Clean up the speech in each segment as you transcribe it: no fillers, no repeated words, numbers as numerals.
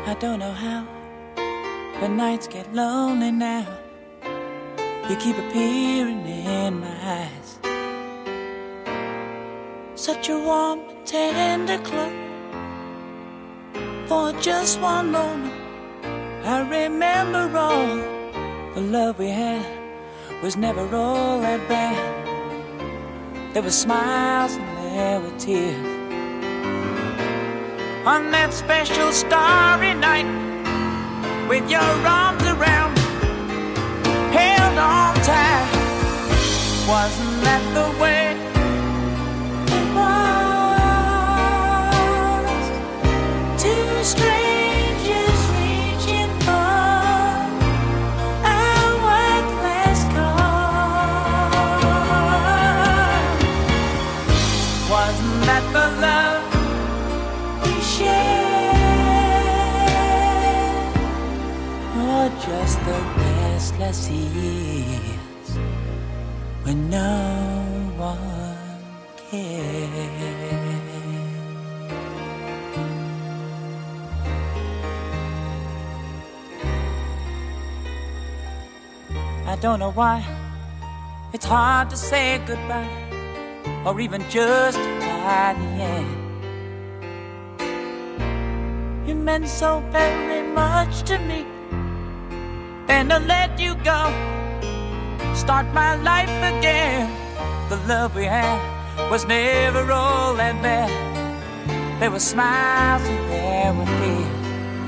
I don't know how, but nights get lonely now. You keep appearing in my eyes, such a warm and tender glow. For just one moment I remember all the love we had was never all that bad. There were smiles and there were tears. On that special starry night, with your arms around me, held on tight, wasn't that the way it was? Two strangers reaching for our worthless cause. Wasn't that the love we shared, or just the restless years when no one cared? I don't know why it's hard to say goodbye, or even just by the end. You meant so very much to me, and to let you go, start my life again. The love we had was never all that bad. There were smiles and there were tears,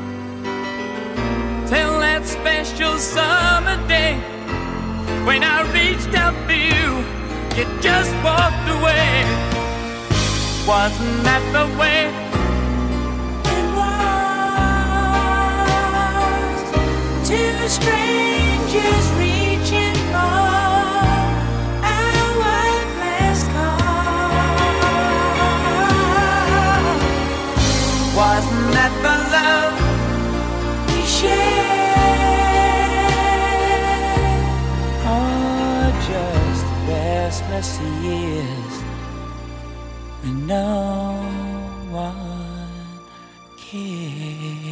till that special summer day when I reached out for you, you just walked away. Wasn't that the way it was? Two strangers reaching for our worthless cause. Wasn't that the love we shared, or just restless years when no one cares?